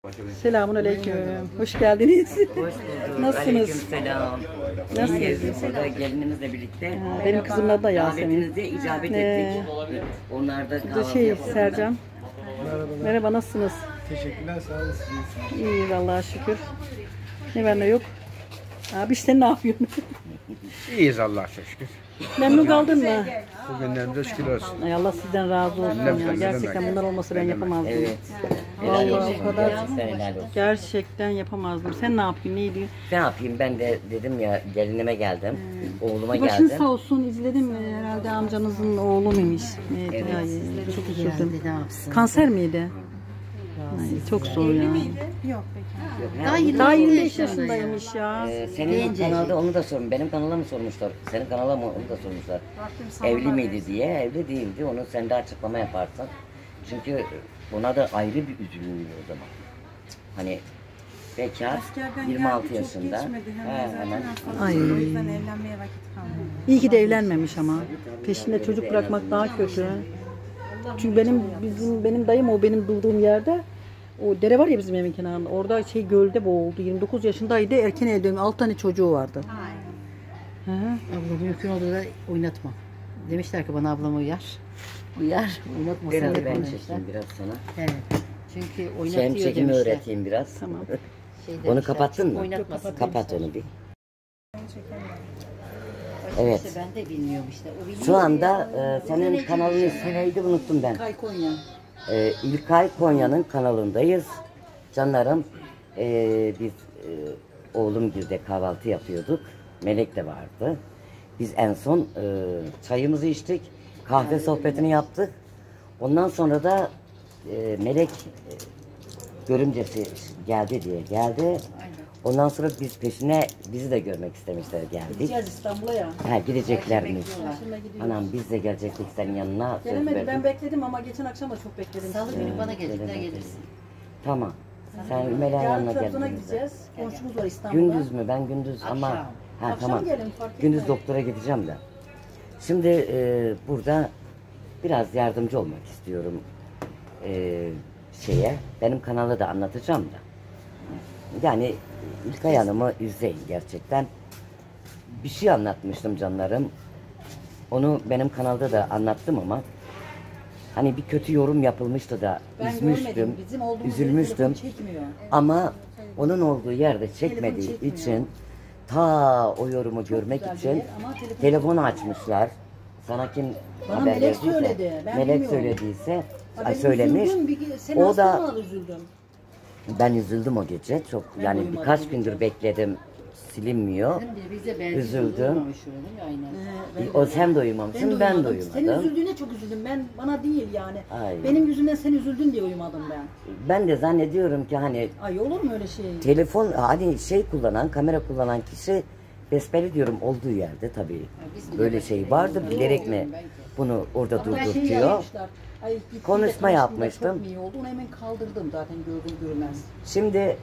Selamun aleyküm. Hoş geldiniz. Hoş bulduk. Nasılsınız? Aleykümselam. Nasılsınız? İyiyiz. Burada gelinimizle birlikte. Benim kızımın adı da Yasemin. Davetinize icabet ettik. Onlar da Bu da kahvaltı yapıyorlar. Sercan. Merhaba, nasılsınız? Teşekkürler, sağ olasın. İyi, Allah'a şükür. Ne var ne yok. Abi sen ne yapıyorsun? İyiyiz Allah'a şükür. Memnun kaldın mı? Bugünlerimize şükür olsun. Ay Allah sizden razı olsun ya. Gerçekten bunlar olmasa ben yapamazdım. Evet. Helal Vallahi olsun. o kadar Gerçekten helal olsun. gerçekten yapamazdım. Sen ne yapıyorsun? Ne ediyorsun? Ne yapayım, ben de dedim ya, gelinime geldim. Oğluma Başınız geldim. sağ olsun, izledim. Herhalde amcanızın oğlu muymuş? Evet. Evet. Ay, çok üzüldüm. Ne yapsın? Kanser miydi? Ay, çok zor ya. Yok, Daha 25 yaşındaymış ya. senin kanalda onu da sormuş. Benim kanala mı sormuşlar? Senin kanala mı onu da sormuşlar. Evli miydi diye. Evli değildi. Onu sen de açıklama yaparsan. Çünkü ona da ayrı bir üzülüyor o zaman. Hani bekar, 26 yaşında. Hemen. Ay. O yüzden evlenmeye vakit kalmadı. İyi ki de evlenmemiş ama. Peşinde çocuk bırakmak daha kötü. Çünkü benim dayım o benim durduğum yerde, o dere var ya bizim evin kenarında. Orada gölde boğuldu. 29 yaşındaydı. Erken evlenmiş. 6 tane çocuğu vardı. Hı. Abla mümkün olduğu da oynatma. Demişler ki bana ablam uyar. Uyar, oynatmasın Biraz hep ben demişler. çekeyim biraz sana. Evet. Çünkü oynatıyor Hem çekimi demişler. öğreteyim biraz. Tamam. Şey Onu demişler, kapattın çünkü mı? Oynatmasın Kapat demişler. onu bir. Evet. Evet. İşte ben de bilmiyorum işte. O biliyor Şu anda ya. senin kanalın ismi neydi, unuttum ben. Kay Konya. İlkay Konya'nın kanalındayız. Canlarım, biz oğlum girde kahvaltı yapıyorduk. Melek de vardı. Biz en son çayımızı içtik. Kahve sohbetini yaptık. Ondan sonra da Melek görümcesi geldi diye geldi. Ondan sonra biz peşine bizi de görmek istemişler, geldik. Gideceğiz İstanbul'a ya. Ha, gideceklermiş. Şimdi gidiyoruz. Anam biz de gelecektik senin yanına. Söz Gelemedim. Ben verdim. bekledim ama geçen akşam da çok bekledim. Salı günü bana gelecekler gelirsin. Tamam. Sen Melek'in Yarın yanına Trabzon'a geldin. gideceğiz. Komşumuz var İstanbul'da. Gündüz mü? Ben gündüz ama... Akşam. Ha Akşam tamam. gelin, fark Gündüz etmez. doktora gideceğim de. Şimdi burada biraz yardımcı olmak istiyorum Benim kanalı da anlatacağım da. Yani İlkay Hanım'ı izleyin gerçekten. Bir şey anlatmıştım canlarım. Onu benim kanalda da anlattım ama hani bir kötü yorum yapılmıştı da Ben üzmüştüm, görmedim. Bizim olduğumuz yerde üzülmüştüm. telefon çekmiyor. Ama onun olduğu yerde çekmediği çekmiyor. için ta o yorumu görmek güzel için bir yer ama telefonu açmışlar. Sana kim Bana haber Melek verdiyse, söyledi, ben Melek bilmiyorum. söylediyse Ha, ben söylemiş. üzüldüm, sen O hasta da mı üzüldüm. ben üzüldüm o gece. Çok yani uyumadım birkaç o gündür bekledim. Silinmiyor. Bize belki Üzüldüm. duymamış öyle mi? Aynen. O sen de uyumamışsın, ben de uyumadım. Senin üzüldüğüne çok üzüldüm. Bana değil yani. Aynen. Benim yüzümden sen üzüldün diye uyumadım ben. Ben de zannediyorum ki hani Ay olur mu öyle şey? telefon hani kamera kullanan kişi besbelli diyorum olduğu yerde tabii böyle şey vardı, bilerek mi bunu orada Hatta şey durdurtuyor. yapmışlar. Ay, gittim de Konuşma karşımda yapmıştım. Çok iyi oldu. Onu hemen kaldırdım zaten gördüm görmez. Şimdi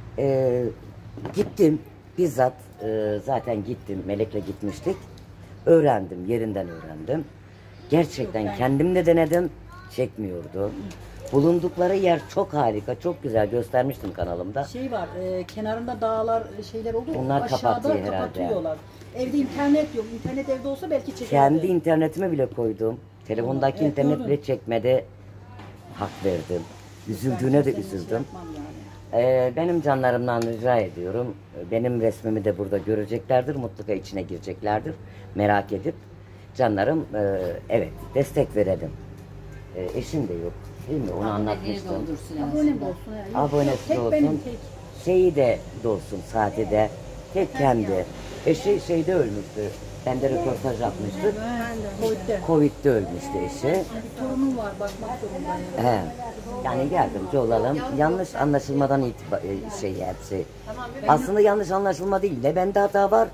gittim bizzat, zaten gittim, Melek'le gitmiştik. Öğrendim, yerinden öğrendim. Gerçekten kendim de denedim, çekmiyordu. Bulundukları yer çok harika, çok güzel, göstermiştim kanalımda. Şey var, kenarında dağlar şeyler oldu. Onlar Aşağıda kapatıyor herhalde. kapatıyorlar. Evde internet yok. İnternet evde olsa belki çekerdi. Kendi internetimi bile koydum. Telefondaki Evet, internet gördüm. bile çekmedi. Hak verdim. Üzüldüğüne de Senin şey üzüldüm. yapmam yani. Benim canlarımdan rica ediyorum. Benim resmimi de burada göreceklerdir. Mutlaka içine gireceklerdir. Merak edip. Canlarım evet destek verelim. Eşim de yok. Değil mi? Onu anlatmıştım. Abonem de olsun. Yani. Abonesi Tek de olsun. benim tek. Şeyi de olsun saati de. Tek kendi. Eşi şeyde ölmüştü. Ben de röportaj yapmıştık. Covid'de. Covid'de ölmüştü eşi. Bir torunum var bakmak zorundayım. He. Yani yardımcı olalım. Yanlış anlaşılmadan hepsi. Aslında yanlış anlaşılma değil. Ne bende hata var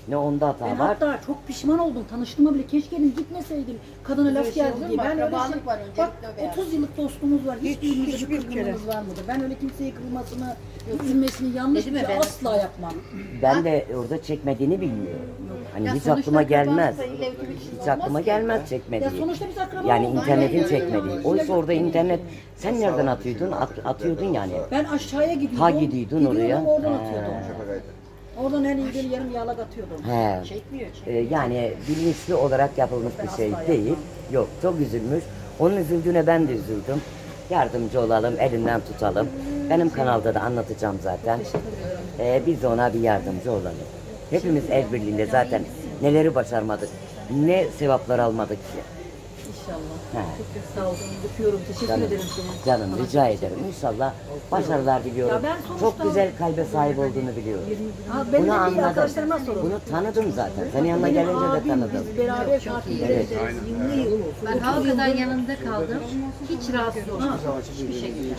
ne onda Ben hata var. hatta çok pişman oldum. Tanıştığıma bile keşke dedim gitmeseydim. Kadına laf geldi diye. Ben öyle Akrabalık var bak öncelikle be. 30 yıllık dostluğumuz var. Hiçbirimizde bir kırgınlığımız var mıdır? Ben öyle kimseyi kırmasını, üzülmesini yanlış bir Dedim ya şey ben- asla yapmam. Ben de orada çekmediğini bilmiyorum. Hani Ya hiç sonuçta aklıma gelmez. akrabalık da ileride bir şey Hiç aklıma olmaz ki. gelmez Ya çekmediği. sonuçta biz akraba Yani olduk. internetin Aynen. çekmediği. Oysa orada internet sen nereden atıyordun? Atıyordun yani. Ben aşağıya gidiyordum. Ha gidiyordun oraya. Gidiyordum, oradan He. atıyordum. Oradan her yediğim yarım yağlak atıyordum. He. Yani bilinçli olarak yapılmış bir şey değil. Yok, çok üzülmüş. Onun üzüldüğüne ben de üzüldüm. Yardımcı olalım, elinden tutalım. Benim kanalda da anlatacağım zaten. Biz de ona bir yardımcı olalım. Hepimiz el birliğiyle zaten neleri başarmadık, ne sevaplar almadık ki. İnşallah. He. Çok sağ olun. Öpüyorum. Teşekkür Canım, ederim seni. canım rica ederim. İnşallah başarılar diliyorum. Ya ben sonuçta- Çok güzel kalbe sahip olduğunu biliyorum. Ha, benim Bunu de değil, anladım. arkadaşlarıma sorun. Bunu tanıdım zaten. Senin yanına Benim gelince de abim, tanıdım. biz beraber takip ederiz. Yıllı yıl. Ben halkadan yanında kaldım. Hiç rahatsız olmadım. Hiçbir şekilde.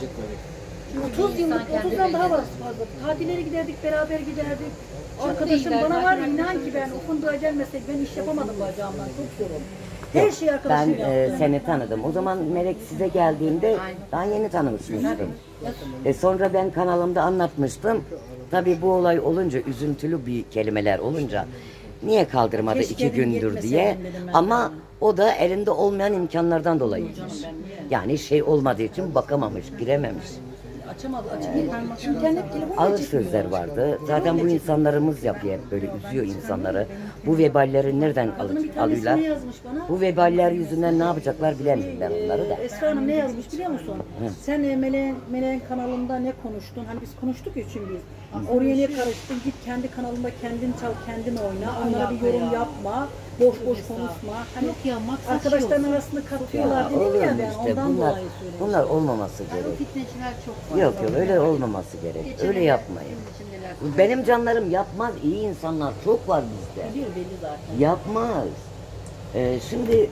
30 yıllık, 30'dan daha fazla. Tatillere giderdik, beraber giderdik. Arkadaşım bana var ya, inan ki ben o fındığa gelmesek ben iş yapamadım bacağımdan. Çok sorun. Her şeyi Ben arkadaşım yaptı. seni tanıdım. O zaman Melek size geldiğinde daha yeni tanımışmıştım. Sonra ben kanalımda anlatmıştım. Tabii bu olay olunca, üzüntülü bir kelimeler olunca niye kaldırmadı Keşke 2 gündür yetmeseydim diye. dedim ben. Ama o da elinde olmayan imkanlardan dolayıymış. Yani şey olmadığı için bakamamış, girememiş. Açamadı, açamadı. İnternet telefonu Ağır sözler vardı. Zaten bu insanlarımız yapıyor hep böyle üzüyor insanları. Bu veballeri nereden alıyorlar? ne yazmış bana? Bu veballer yüzünden ne yapacaklar bilemiyorum ben onları da. Esra Hanım ne yazmış biliyor musun? Sen Meleğin kanalında ne konuştun? Hani biz konuştuk ya çünkü biz. Oraya ne karıştın? Git kendi kanalında kendin çal, kendin oyna. Onlara bir yorum yapma. Boş boş konuşma. Hani Yok ya, maksat arkadaşların şey arasında katıyorlar dedim Olur ya mu ben işte ondan bunlar, dolayı söylüyorum. bunlar olmaması O gerek. fitneciler çok var. Yok yok öyle olmaması gerek. Öyle yapmayın. Benim canlarım yapmaz. İyi insanlar çok var bizde. Biliyor belli zaten. Yapmaz. Şimdi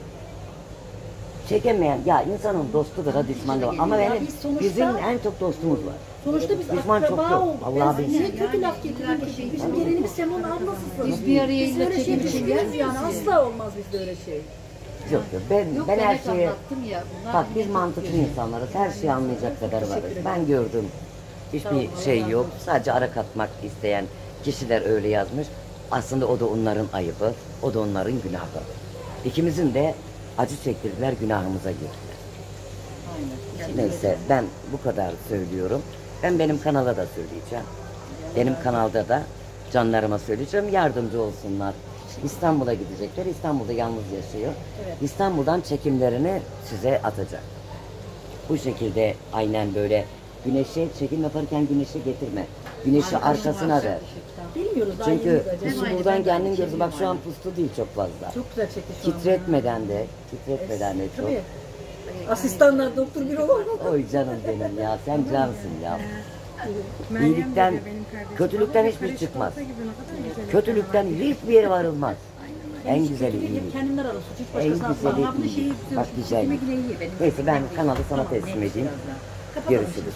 çekemeyen ya insanın dostudur da düşmanı var. Ama Ya benim biz sonuçta- bizim en çok dostumuz var. Sonuçta biz Düşman çok akraba yok. olduk. Allah Ben bilir. size kötü laf getirdim ki. Bizim gelinimiz sen onun ablasısın. Biz bir araya Biz illa öyle şey çekim için düşünmüyoruz yani. gelmiyoruz Asla olmaz bizde öyle şey. Yok yok ben, Yok ben her hep şeye anlattım ya. Bunlar bak biz mantıklı insanlarız. Her şeyi anlayacak kadar varız. Ben gördüm. Hiçbir şey yok. Sadece ara katmak isteyen kişiler öyle yazmış. Aslında o da onların ayıbı. O da onların günahı. İkimizin de acı çektirdiler, günahımıza girdiler. Neyse ben bu kadar söylüyorum. Ben benim kanala da söyleyeceğim. Benim kanalda da canlarıma söyleyeceğim. Yardımcı olsunlar. İstanbul'a gidecekler. İstanbul'da yalnız yaşıyor. İstanbul'dan çekimlerini size atacak. Bu şekilde aynen böyle güneşe çekim yaparken güneşe getirme. Güneşi arkasına ver. Bilmiyoruz daha Çünkü yeni gideceğiz. ışık buradan kendin gözü bak şu an puslu değil çok fazla. Çok güzel çekti şu an. Titretmeden de çok. Tabii. Asistanlar doktor bir olur mu? Oy canım benim ya sen cansın ya. İyilikten, kötülükten hiçbir şey çıkmaz. Kötülükten hiçbir yere varılmaz. En güzeli iyilik. Kendimden arasın. Hiç En başkasına güzeli atmam. iyilik. Bak güzel. Neyse ben kanalı sana teslim edeyim. Görüşürüz.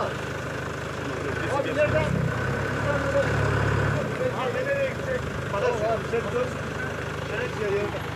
Abi nereden? Abi nereye gidecek? Abi sen dur. Şeref yayıyor.